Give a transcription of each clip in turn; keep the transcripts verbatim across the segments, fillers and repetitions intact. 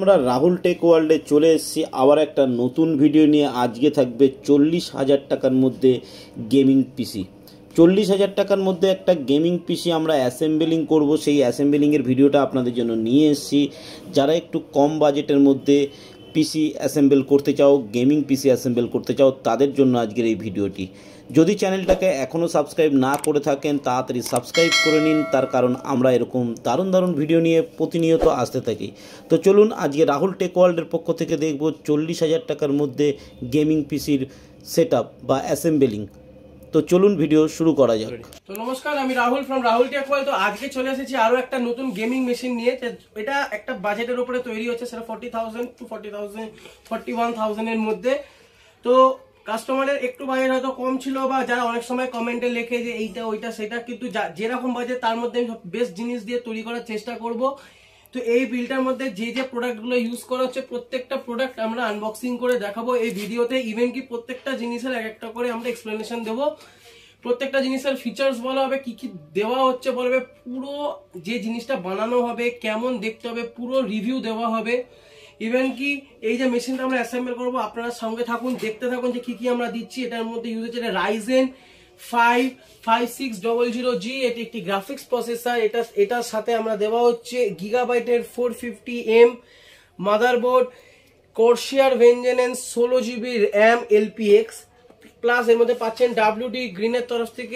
আমরা রাহুল টেক ওয়ার্ল্ডে চলে এসেছি আবার একটা নতুন ভিডিও নিয়ে। আজকে থাকবে চল্লিশ হাজার টাকার মধ্যে গেমিং পিসি। চল্লিশ হাজার টাকার মধ্যে একটা গেমিং পিসি আমরা অ্যাসেম্বলিং করব, সেই অ্যাসেম্বলিংয়ের ভিডিওটা আপনাদের জন্য নিয়ে এসেছি। যারা একটু কম বাজেটের মধ্যে পিসি অ্যাসেম্বল করতে চাও, গেমিং পিসি অ্যাসেম্বল করতে চাও, তাদের জন্য আজকের এই ভিডিওটি। যদি চ্যানেলটাকে এখনও সাবস্ক্রাইব না করে থাকেন তাড়াতাড়ি সাবস্ক্রাইব করে নিন, তার কারণ আমরা এরকম দারুণ দারুণ ভিডিও নিয়ে প্রতিনিয়ত আসতে থাকি। তো চলুন আজকে রাহুল টেক ওয়ার্ল্ডের পক্ষ থেকে দেখব চল্লিশ হাজার টাকার মধ্যে গেমিং পিসির সেট আপ বা অ্যাসেম্বলিং। তো চলুন ভিডিও শুরু করা যাক। তো নমস্কার, আমি Rahul from Rahul tech world. তো আজকে চলে এসেছি আরো একটা নতুন গেমিং মেশিন নিয়ে। এটা একটা বাজেটের উপরে তৈরি হচ্ছে, সেটা forty thousand to forty thousand forty one thousand এর মধ্যে। তো কাস্টমারের একটু বাজেট হয়তো কম ছিল, বা যারা অনেক সময় কমেন্টে লেখে যে এইটা ওইটা সেটা, কিন্তু যেরকম বাজেট তার মধ্যে আমি বেস্ট জিনিস দিয়ে তৈরি করার চেষ্টা করব। তো এই বিলটার মধ্যে যে যে প্রোডাক্টগুলো ইউজ করা হচ্ছে প্রত্যেকটা প্রোডাক্ট আমরা আনবক্সিং করে দেখাবো এই ভিডিওতে। ইভেন কি প্রত্যেকটা জিনিসের এক একটা করে আমরা এক্সপ্লেনেশন দেবো। প্রত্যেকটা জিনিসের ফিচার্স বলা হবে, কি কি দেওয়া হচ্ছে বলবে, পুরো যে জিনিসটা বানানো হবে কেমন দেখতে হবে পুরো রিভিউ দেওয়া হবে। ইভেন কি এই যে মেশিনটা আমরা অ্যাসেম্বল করবো, আপনারা সঙ্গে থাকুন, দেখতে থাকুন যে কি কি আমরা দিচ্ছি। এটার মধ্যে ইউজ হচ্ছে Ryzen five five six double zero G, এটি একটি গ্রাফিক্স প্রসেসর। এটা এটার সাথে আমরা দেওয়া হচ্ছে গিগাবাইটের four fifty M motherboard, Corsair vengeance ষোলো জিবি র্যাম এলপিএক্স, প্লাস এর মধ্যে পাচ্ছেন ডাব্লিউডি গ্রিনের তরফ থেকে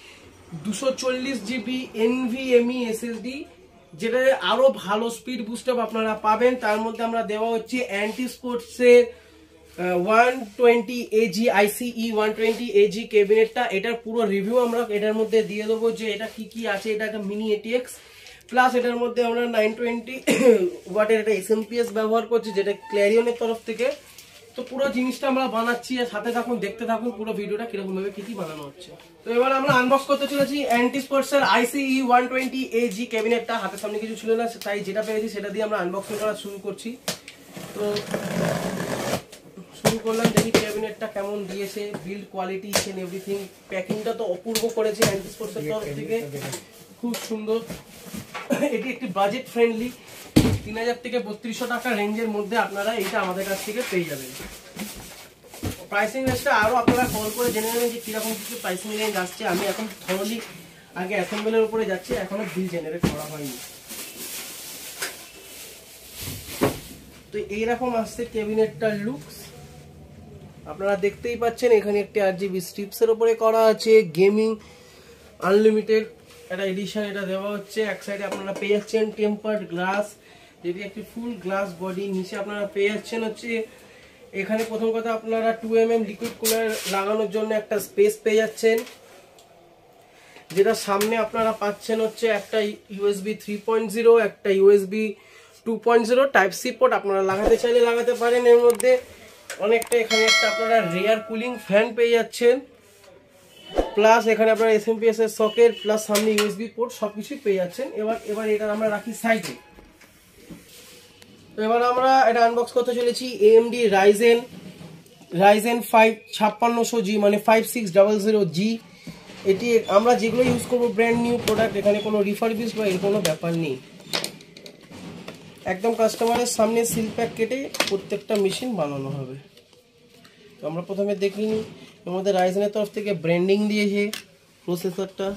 দুশো চল্লিশ জিবি এনভিএমই এসএসডি, যেটা আরো ভালো স্পিড বুস্ট আপ আপনারা পাবেন। তার মধ্যে আমরা দেওয়া হচ্ছে অ্যান্টি স্পোর্টসের one twenty AG ICE one twenty AG ক্যাবিনেটটা। এটার পুরো রিভিউ আমরা এটার মধ্যে দিয়ে দেবো যে এটা কি কি আছে। এটা একটা মিনি এটিএক্স, প্লাস এটার মধ্যে আমরা নাইন টোয়েন্টি ওয়াটের একটা এসএমপিএস ব্যবহার করছি, যেটা ক্ল্যারিয়নের তরফ থেকে। তো পুরো জিনিসটা আমরা বানাচ্ছি, সাথে থাকুন, দেখতে থাকুন পুরো ভিডিওটা কিরকম ভাবে কি কি বানানো হচ্ছে। তো এবার আমরা আনবক্স করতে চলেছি অ্যান্টি স্পোর্টসের আইসিই ওয়ান টোয়েন্টি এজি ক্যাবিনেটটা। হাতের সামনে কিছু ছিল না, তাই যেটা পেয়েছি সেটা দিয়ে আমরা আনবক্সিং করা শুরু করছি। তো শুরু করলাম, দেখি ক্যাবিনেটটা কেমন দিয়েছে, build quality each and everything. প্যাকিংটা তো অপূর্ব করেছে অ্যান্টি স্পোর্টসের তরফ থেকে, খুব সুন্দর। এটি একটি বাজেট ফ্রেন্ডলি, তিন হাজার থেকে বত্রিশশো টাকা রেঞ্জের মধ্যে আপনারা এইটা আমাদের কাছ থেকে পেয়ে যাবেন। প্রাইসিং রেঞ্জটা আরো আপনারা কল করে জেনে নেবেন যে কিরকম কিছু প্রাইসিং রেঞ্জ আসছে। আমি এখন থরলি আগে অ্যাসেম্বলের উপরে যাচ্ছি, এখনো বিল জেনারেট করা হয়নি। তো এইরকম আসছে ক্যাবিনেটটার লুকস, আপনারা দেখতেই পাচ্ছেন। এখানে একটি আর জিবি স্ট্রিপস এর উপরে করা আছে, গেমিং আনলিমিটেড একটা এডিশন এটা দেওয়া হচ্ছে। এক সাইডে আপনারা পেয়ে যাচ্ছেন টেম্পার্ড গ্লাস, যেটি একটি ফুল গ্লাস বডি। নিচে আপনারা পেয়ে যাচ্ছেন হচ্ছে এখানে প্রথম কথা আপনারা two M M liquid cooler লাগানোর জন্য একটা স্পেস পেয়ে যাচ্ছেন, যেটা সামনে আপনারা পাচ্ছেন হচ্ছে একটা ইউএসবি থ্রি পয়েন্ট জিরো, একটা USB two point zero type C port. আপনারা লাগাতে চাইলে লাগাতে পারেন। এর মধ্যে অনেকটা এখানে একটা আপনারা রেয়ার কুলিং ফ্যান পেয়ে যাচ্ছেন, প্লাস এখানে আপনারা এসএমপিএস এর সকেট, প্লাস সামনে ইউএসবি পোর্ট সবকিছুই পেয়ে যাচ্ছেন। এবার এবার এটা আমরা রাখি সাইডে। তো এবার আমরা এটা আনবক্স করতে চলেছি এএমডি রাইজেন রাইজেন ফাইভ ছাপ্পান্নশো জি, মানে five six double zero G. এটি আমরা যেগুলো ইউজ করবো ব্র্যান্ড নিউ প্রোডাক্ট, এখানে কোনো রিফারবিশ বা এর কোনো ব্যাপার নেই। একদম কাস্টমারের সামনে সিল প্যাক কেটে প্রত্যেকটা মেশিন বানানো হবে। তো আমরা প্রথমে দেখিনি, এর মধ্যে রাইজেনের তরফ থেকে ব্র্যান্ডিং দিয়েছে প্রসেসরটা।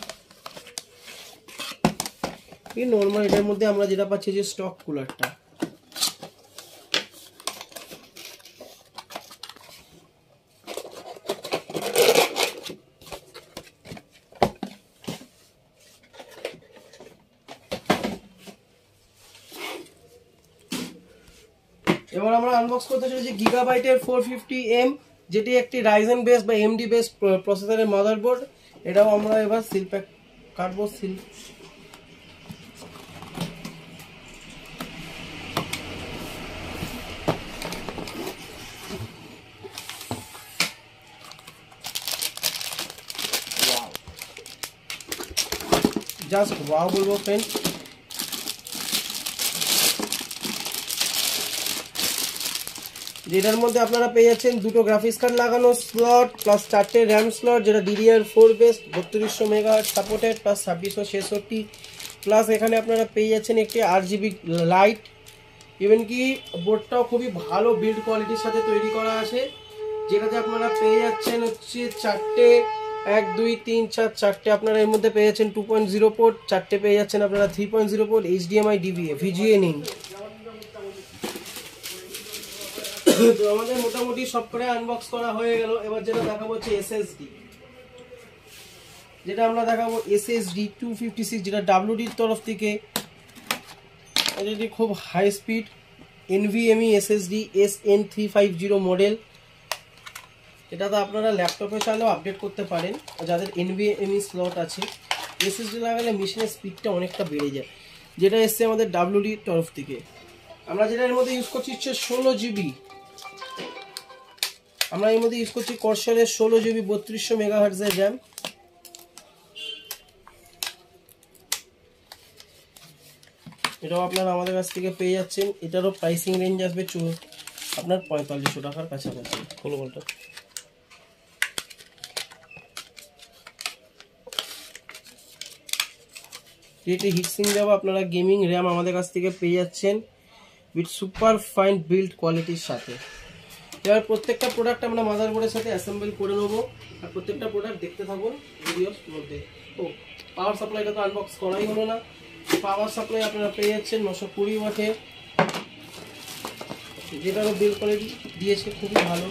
এই নর্মাল এটার মধ্যে আমরা যেটা পাচ্ছি যে স্টক কুলারটা। এবার আমরা আনবক্স করতে চলেছি গিগাবাইটের ফোর ফিফটি এম, যেটি একটি রাইজেন বেস বা এমডি বেস প্রসেসরের মাদারবোর্ড। এটাও আমরা এবার সিল প্যাক কাটবো। সিল জাস্ট ওয়াও বলবো ফ্রেন্ড। যেটার মধ্যে আপনারা পেয়ে যাচ্ছেন দুটো গ্রাফিক্স কার্ড লাগানো স্লট, প্লাস চারটে র্যাম স্লট, যেটা ডিডিআর ফোর বেস বত্রিশশো মেগাহার্টজ সাপোর্টেড, প্লাস ছাব্বিশশো ছেষট্টি, প্লাস এখানে আপনারা পেয়ে যাচ্ছেন একটি আট জিবি লাইট, ইভেন কি বোর্ডটাও খুবই ভালো বিল্ড কোয়ালিটির সাথে তৈরি করা আছে, যেটাতে আপনারা পেয়ে যাচ্ছেন হচ্ছে চারটে এক দুই তিন চার চারটে আপনারা এর মধ্যে পেয়ে যাচ্ছেন টু পয়েন্ট জিরো পোর্ট, চারটে পেয়ে যাচ্ছেন আপনারা three point zero port, HDMI DVA VGA নিন। তো আমাদের মোটামুটি সব করে আনবক্স করা হয়ে গেল। এবার যেটা দেখাবো হচ্ছে এসএসডি, যেটা আমরা দেখাবো এসএসডি টু ফিফটি সিক্স, যেটা ডাব্লিউডির তরফ থেকে এটি খুব high speed NVMe SSD S N three five zero model. এটাতে আপনারা ল্যাপটপে চাইলেও আপডেট করতে পারেন, যাদের এনভিএমই স্লট আছে। এসএসডি লাগালে মেশিনের স্পিডটা অনেকটা বেড়ে যায়, যেটা এসছে আমাদের ডাব্লিউডির তরফ থেকে। আমরা যেটা এর মধ্যে ইউজ করছি হচ্ছে ষোলো জিবি, আমরা এর মধ্যে ইউজ করছি কর্সারের ষোলো জিবি বত্রিশশো মেগাহার্টজের র্যাম। এটাও আপনারা আমাদের কাছ থেকে পেয়ে যাচ্ছেন। এটারও প্রাইসিং রেঞ্জ আসবে আপনার পঁয়তাল্লিশশো টাকার কাছাকাছি। হলো বলটা এটি হিটসিং দেওয়া আপনারা গেমিং র্যাম আমাদের কাছ থেকে পেয়ে যাচ্ছেন উইথ সুপার ফাইন বিল্ড কোয়ালিটির সাথে। এবার প্রত্যেকটা প্রোডাক্ট আমরা মাদারবোর্ডের সাথে অ্যাসেম্বল করে নেবো, আর প্রত্যেকটা প্রোডাক্ট দেখতে থাকুন ভিডিওর মধ্যে। ও পাওয়ার সাপ্লাইটা তো আনবক্স করাই হলো না। পাওয়ার সাপ্লাই আপনারা পেয়ে যাচ্ছেন নশো কুড়ি ওয়াটে, যেটারও বিল্ড কোয়ালিটি দিয়েছে খুবই ভালো।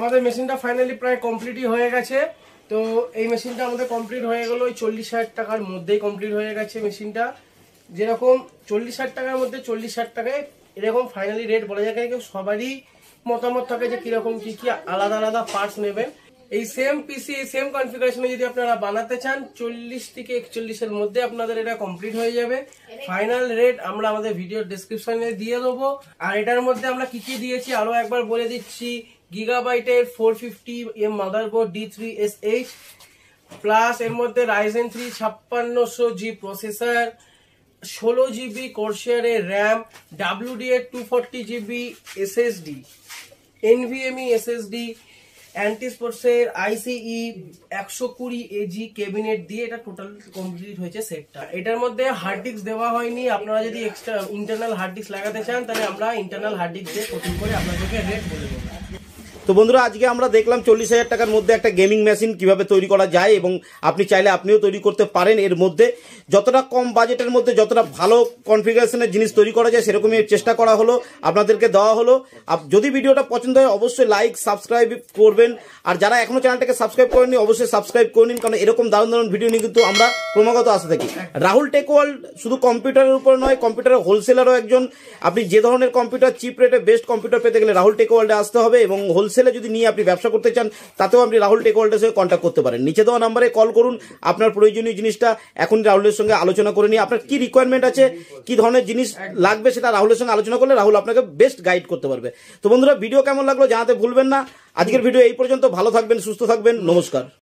আমাদের মেশিনটা ফাইনালি প্রায় কমপ্লিটই হয়ে গেছে। তো এই মেশিনটা আমাদের কমপ্লিট হয়ে গেল ওই চল্লিশ হাজার টাকার মধ্যেই কমপ্লিট হয়ে গেছে মেশিনটা। যেরকম চল্লিশ হাজার টাকার মধ্যে চল্লিশ হাজার টাকায় এরকম ফাইনালি রেট বলা যায়, কেউ সবারই মতামত থাকে যে কিরকম কি কি আলাদা আলাদা পার্টস নেবেন। এই সেম পিসি সেম কনফিগারেশনে যদি আপনারা বানাতে চান চল্লিশ থেকে একচল্লিশের মধ্যে আপনাদের এটা কমপ্লিট হয়ে যাবে। ফাইনাল রেট আমরা আমাদের ভিডিও ডেসক্রিপশনে দিয়ে দেবো। আর এটার মধ্যে আমরা কি কি দিয়েছি আরো একবার বলে দিচ্ছি। গিগাবাইটের four fifty M motherboard D three S H plus এর মধ্যে রাইজেন থ্রি ছাপ্পান্নশো জি প্রসেসর, ষোলো জিবি কোর্সিয়ারের র্যাম, ডাব্লিউডি এর two forty GB SSD, NVMe SSD, অ্যান্টিস্পোর্টসের আইসিই একশো কুড়ি এজি ক্যাবিনেট দিয়ে এটা টোটাল কমপ্লিট হয়েছে সেটটা। এটার মধ্যে হার্ড ডিস্ক দেওয়া হয়নি। আপনারা যদি এক্সট্রা ইন্টারনাল হার্ড ডিস্ক লাগাতে চান তাহলে আমরা ইন্টারনাল হার্ড ডিস্ক দিয়ে কোটিং করে আপনাদেরকে রেট বলে দেবো। তো বন্ধুরা আজকে আমরা দেখলাম চল্লিশ হাজার টাকার মধ্যে একটা গেমিং মেশিন কিভাবে তৈরি করা যায়, এবং আপনি চাইলে আপনিও তৈরি করতে পারেন। এর মধ্যে যতটা কম বাজেটের মধ্যে যতটা ভালো কনফিগারেশনের জিনিস তৈরি করা যায় সেরকমই চেষ্টা করা হলো, আপনাদেরকে দেওয়া হলো। যদি ভিডিওটা পছন্দ হয় অবশ্যই লাইক সাবস্ক্রাইব করবেন, আর যারা এখনো চ্যানেলটাকে সাবস্ক্রাইব করেননি অবশ্যই সাবস্ক্রাইব করে নিন, কারণ এরকম দারুণ দারুণ ভিডিও নিয়ে কিন্তু আমরা ক্রমাগত আসতে থাকি। রাহুল টেক ওয়ার্ল্ড শুধু কম্পিউটারের উপর নয়, কম্পিউটারের হোলসেলারও একজন। আপনি যে ধরনের কম্পিউটার চিপ রেটে বেস্ট কম্পিউটার পেতে গেলে রাহুল টেক ওয়ার্ল্ডে আসতে হবে, এবং হোলসেলে যদি নিয়ে আপনি ব্যবসা করতে চান তাতেও আপনি রাহুল টেক ওয়ার্ল্ডের সঙ্গে কন্ট্যাক্ট করতে পারেন। নিচে দেওয়া নাম্বারে কল করুন, আপনার প্রয়োজনীয় জিনিসটা এখন রাহুলের সঙ্গে আলোচনা করে নিয়ে আপনার কি রিকোয়ারমেন্ট আছে, কি ধরনের জিনিস লাগবে সেটা রাহুলের সঙ্গে আলোচনা করলে রাহুল আপনাকে বেস্ট গাইড করতে পারবে। তো বন্ধুরা ভিডিও কেমন লাগলো জানাতে ভুলবেন না। আজকের ভিডিও এই পর্যন্ত। ভালো থাকবেন, সুস্থ থাকবেন, নমস্কার।